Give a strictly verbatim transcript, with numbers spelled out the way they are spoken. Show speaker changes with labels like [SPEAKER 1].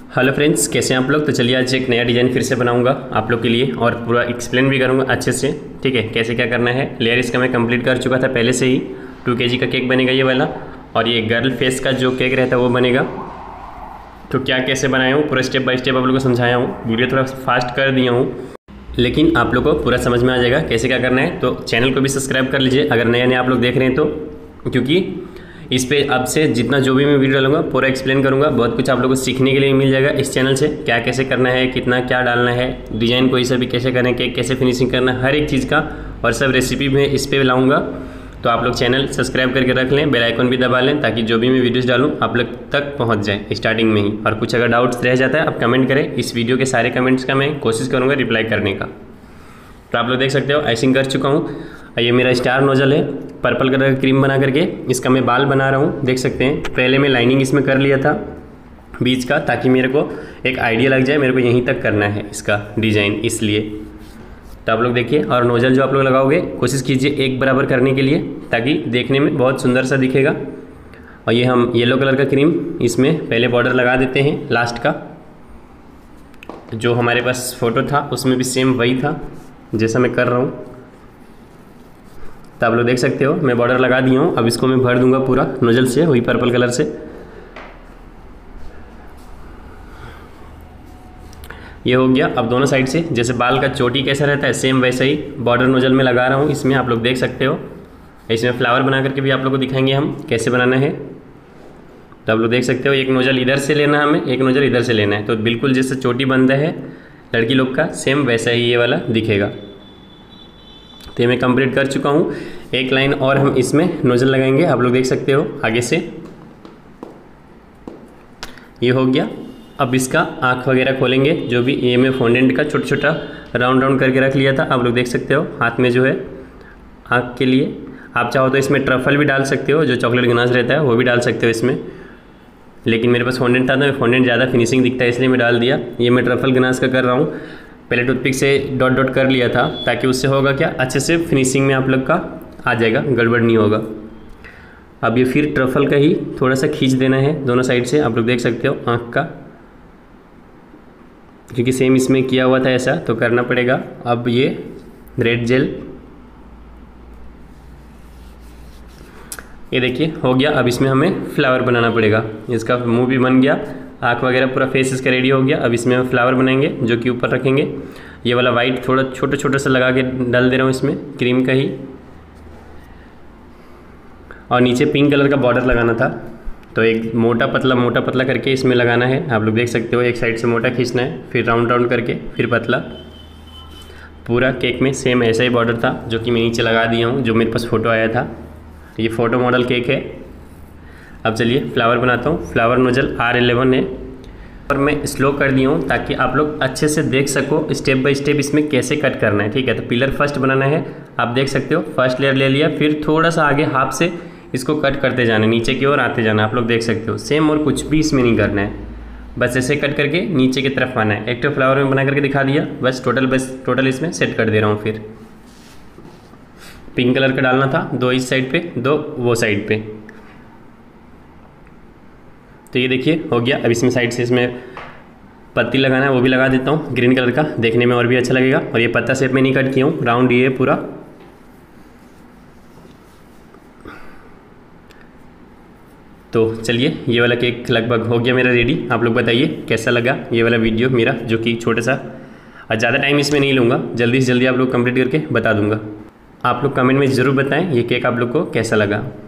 [SPEAKER 1] Hello friends, कैसे हैं आप लोग। तो चलिए आज एक नया डिज़ाइन फिर से बनाऊंगा आप लोग के लिए और पूरा एक्सप्लेन भी करूंगा अच्छे से। ठीक है, कैसे क्या करना है। लेयर इसका मैं कंप्लीट कर चुका था पहले से ही। टू के जी का केक बनेगा ये वाला, और ये गर्ल फेस का जो केक रहता है वो बनेगा। तो क्या कैसे बनाया हूँ पूरा स्टेप बाय स्टेप आप लोग को समझाया हूँ। वीडियो थोड़ा फास्ट कर दिया हूँ, लेकिन आप लोग को पूरा समझ में आ जाएगा कैसे क्या करना है। तो चैनल को भी सब्सक्राइब कर लीजिए अगर नया नया आप लोग देख रहे हैं तो, क्योंकि इस पे अब से जितना जो भी मैं वीडियो डालूंगा पूरा एक्सप्लेन करूंगा। बहुत कुछ आप लोगों को सीखने के लिए मिल जाएगा इस चैनल से। क्या कैसे करना है, कितना क्या डालना है, डिज़ाइन कोई सा भी कैसे करना है, केक कैसे फिनिशिंग करना है, हर एक चीज़ का और सब रेसिपी में इस पर लाऊंगा। तो आप लोग चैनल सब्सक्राइब करके रख लें, बेल आइकन भी दबा लें, ताकि जो भी मैं वीडियोज़ डालूँ आप लोग तक पहुँच जाए स्टार्टिंग में ही। और कुछ अगर डाउट्स रह जाता है आप कमेंट करें, इस वीडियो के सारे कमेंट्स का मैं कोशिश करूँगा रिप्लाई करने का। तो आप लोग देख सकते हो आइसिंग कर चुका हूँ। ये मेरा स्टार नोजल है, पर्पल कलर का क्रीम बना करके इसका मैं बाल बना रहा हूँ। देख सकते हैं पहले मैं लाइनिंग इसमें कर लिया था बीच का, ताकि मेरे को एक आइडिया लग जाए मेरे को यहीं तक करना है इसका डिज़ाइन, इसलिए। तो आप लोग देखिए, और नोजल जो आप लोग लगाओगे कोशिश कीजिए एक बराबर करने के लिए, ताकि देखने में बहुत सुंदर सा दिखेगा। और ये हम येलो कलर का क्रीम इसमें पहले बॉर्डर लगा देते हैं लास्ट का। जो हमारे पास फ़ोटो था उसमें भी सेम वही था जैसा मैं कर रहा हूँ। तो आप लोग देख सकते हो मैं बॉर्डर लगा दिया हूँ। अब इसको मैं भर दूंगा पूरा नोजल से, वही पर्पल कलर से। ये हो गया। अब दोनों साइड से जैसे बाल का चोटी कैसा रहता है सेम वैसा ही बॉर्डर नोजल में लगा रहा हूँ इसमें। आप लोग देख सकते हो इसमें फ्लावर बना करके भी आप लोग को दिखाएंगे हम कैसे बनाना है। तो आप लोग देख सकते हो एक नोजल इधर से लेना है हमें, एक नोजल इधर से लेना है। तो बिल्कुल जैसे चोटी बनता है लड़की लोग का सेम वैसा ही ये वाला दिखेगा। तो ये मैं कंप्लीट कर चुका हूँ। एक लाइन और हम इसमें नोजल लगाएंगे, आप लोग देख सकते हो आगे से। ये हो गया। अब इसका आँख वगैरह खोलेंगे, जो भी ये मैं फॉन्डेंट का छोटा छोटा राउंड राउंड करके रख लिया था। आप लोग देख सकते हो हाथ में जो है आँख के लिए। आप चाहो तो इसमें ट्रफल भी डाल सकते हो, जो चॉकलेट गनाश रहता है वो भी डाल सकते हो इसमें, लेकिन मेरे पास फॉन्डेंट था तो फॉन्डेंट ज़्यादा फिनिशिंग दिखता है इसलिए मैं डाल दिया। ये मैं ट्रफल गनाश का कर रहा हूँ। पहले टूथपिक से डॉट डॉट कर लिया था, ताकि उससे होगा क्या अच्छे से फिनिशिंग में आप लोग का आ जाएगा, गड़बड़ नहीं होगा। अब ये फिर ट्रफल का ही थोड़ा सा खींच देना है दोनों साइड से। आप लोग देख सकते हो आँख का, क्योंकि सेम इसमें किया हुआ था ऐसा तो करना पड़ेगा। अब ये रेड जेल, ये देखिए हो गया। अब इसमें हमें फ्लावर बनाना पड़ेगा। इसका मुंह भी बन गया, आँख वगैरह पूरा फेस इसका रेडी हो गया। अब इसमें हम फ्लावर बनाएंगे जो कि ऊपर रखेंगे। ये वाला वाइट थोड़ा छोटा छोटा सा लगा के डाल दे रहा हूँ इसमें, क्रीम का ही। और नीचे पिंक कलर का बॉर्डर लगाना था, तो एक मोटा पतला मोटा पतला करके इसमें लगाना है। आप लोग देख सकते हो एक साइड से मोटा खींचना है, फिर राउंड राउंड करके फिर पतला। पूरा केक में सेम ऐसा ही बॉर्डर था जो कि मैं नीचे लगा दिया हूँ, जो मेरे पास फ़ोटो आया था। ये फ़ोटो मॉडल केक है। अब चलिए फ्लावर बनाता हूँ। फ्लावर नोजल आर इलेवन है और मैं स्लो कर दिया हूँ ताकि आप लोग अच्छे से देख सको स्टेप बाय स्टेप इसमें कैसे कट करना है। ठीक है, तो पिलर फर्स्ट बनाना है। आप देख सकते हो फर्स्ट लेयर ले लिया, फिर थोड़ा सा आगे हाफ से इसको कट करते जाना, नीचे की ओर आते जाना। आप लोग देख सकते हो सेम, और कुछ भी इसमें नहीं करना है, बस ऐसे कट करके नीचे की तरफ आना है। एक तो फ्लावर में बना करके दिखा दिया, बस टोटल बस टोटल इसमें सेट कर दे रहा हूँ। फिर पिंक कलर का डालना था, दो इस साइड पे दो वो साइड पे। तो ये देखिए हो गया। अब इसमें साइड से इसमें पत्ती लगाना है, वो भी लगा देता हूँ ग्रीन कलर का, देखने में और भी अच्छा लगेगा। और ये पत्ता शेप में नहीं कट किया हूँ, राउंड ये पूरा। तो चलिए ये वाला केक लगभग हो गया मेरा रेडी। आप लोग बताइए कैसा लगा ये वाला वीडियो मेरा, जो कि छोटा सा, और ज़्यादा टाइम इसमें नहीं लूँगा, जल्दी से जल्दी आप लोग कंप्लीट करके बता दूँगा। आप लोग कमेंट में ज़रूर बताएं ये केक आप लोग को कैसा लगा।